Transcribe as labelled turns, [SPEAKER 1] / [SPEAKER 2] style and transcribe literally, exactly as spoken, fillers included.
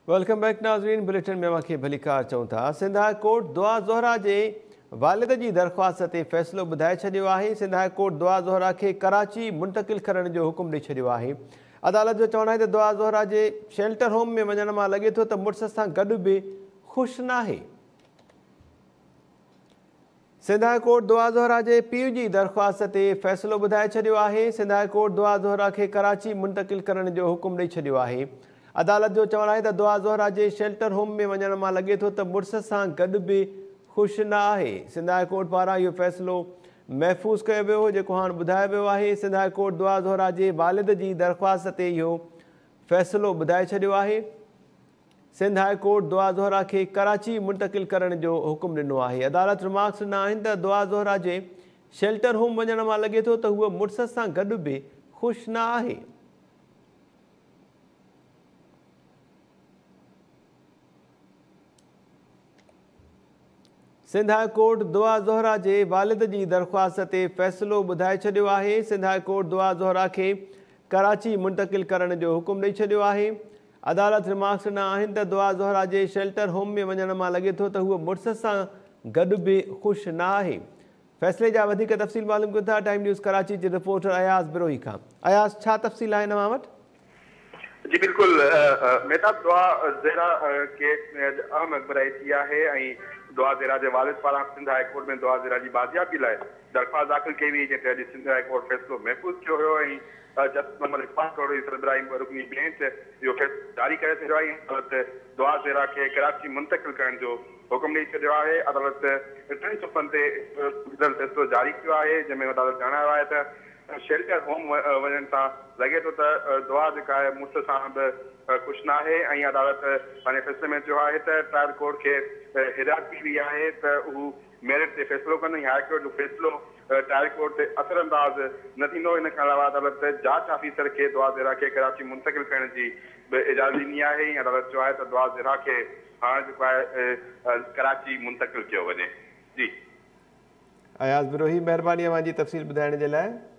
[SPEAKER 1] Welcome back नाज़रीन। Bulletin में मूंखे भली कार चऊं था। सिंध हाई कोर्ट दुआ ज़ोहरा जे वालिद जी दरख़्वास्त ते फ़ैसिलो ॿुधाए छॾियो आहे। सिंध हाई कोर्ट दुआ ज़ोहरा खे कराची मुंतक़िल करण जो हुकुम ॾेई छॾियो आहे। अदालत जो चवणु आहे त दुआ ज़ोहरा जे शेल्टर होम में वञण मां लॻे थो त मुड़ुस सां गॾु बि ख़ुशि न आहे। सिंध हाई कोर्ट दुआ ज़ोहरा जे पीउ जी दरख़्वास्त ते फ़ैसिलो ॿुधाए छॾियो आहे। सिंध हाई कोर्ट दुआ ज़ोहरा खे कराची मुंतक़िल करण जो हुकुम ॾेई छॾियो आहे। अदालत जो चवणु आहे त दुआ ज़ोहरा जे शेल्टर होम में वञण मां लॻे थो त मुड़ुस सां गॾु बि ख़ुशि न आहे। सिंध हाई कोर्ट पारां इहो फ़ैसिलो महफ़ूज़ कयो वियो हो, जेको हाणे ॿुधायो वियो आहे। सिंध हाई कोर्ट दुआ ज़ोहरा जे वालिद जी दरख़्वास्त ते इहो फ़ैसिलो ॿुधाए छॾियो आहे। सिंध हाई कोर्ट दुआ ज़ोहरा खे कराची मुंतक़िल करण जो हुकुम ॾिनो आहे। अदालत रिमार्क्स ॾिना आहिनि त दुआ ज़ोहरा जे शेल्टर होम वञण मां लॻे थो त हूअ मुड़ुस सां गॾु बि ख़ुशि न आहे। सिंध हाई कोर्ट दुआ ज़ोहरा जे वालिद जी दरख़्वास्त ते फ़ैसिलो ॿुधाए छॾियो आहे। सिंध हाई कोर्ट दुआ ज़ोहरा खे कराची मुंतक़िल करण जो हुकुम ॾेई छॾियो आहे। अदालत रिमार्क्स ॾिना आहिनि त दुआ ज़ोहरा जे शेल्टर होम में वञण मां लॻे थो त हूअ मुड़ुस सां गॾु बि ख़ुशि न आहे। फ़ैसिले जा वधीक तफ़सील मालूम कयूं था टाइम न्यूज़ कराची जे रिपोर्टर अयाज़ बिरोही खां। अयाज़, छा तफ़सील आहे तव्हां वटि?
[SPEAKER 2] जी बिल्कुल, मेहताब दुआ ज़ोहरा केस में अॼु अहम अख़बराई थी आहे ऐं दुआ ज़ोहरा जे वालिद पारां सिंध हाई कोर्ट में दुआ ज़ोहरा जी बाज़ियाबी लाइ दरख़्वास्त दाख़िल कई हुई, जंहिं ते अॼु सिंध हाई कोर्ट फ़ैसिलो महफ़ूज़ कयो हुयो ऐं जस्टिस मोहम्मद इक़बाल कौड़ी सरबराही रुकनी बेंच इहो फ़ैसिलो जारी करे छॾियो आहे। अदालत दुआ ज़ोहरा खे कराची मुंतक़िल करण जो हुकुम ॾेई छॾियो आहे। अदालत टिनि सुफ़्हनि ते फ़ैसिलो जारी कयो आहे, जंहिंमें अदालत ॼाणायो आहे त शेल्टर होम वञण सां लॻे थो त दुआ जेका आहे मुड़ुस सां बि ख़ुशि न आहे ऐं अदालत पंहिंजे फ़ैसिले में चयो आहे त ट्रायल कोर्ट खे हिदायत कई वई आहे त हू मेरिट ते फ़ैसिलो कंदो। हाई कोर्ट जो फ़ैसिलो ट्रायल कोर्ट ते असरअंदाज़ न थींदो। इन खां अलावा अदालत जांच ऑफिसर खे दुआ ज़ोहरा खे कराची मुंतक़िल करण जी बि इजाज़त ॾिनी आहे ऐं अदालत चयो आहे त दुआ ज़ोहरा खे हाणे जेको आहे कराची मुंतक़िल कयो वञे। जी
[SPEAKER 1] अयाज़ बिरोही, महिरबानी अव्हांजी तफ़सील ॿुधाइण जे लाइ।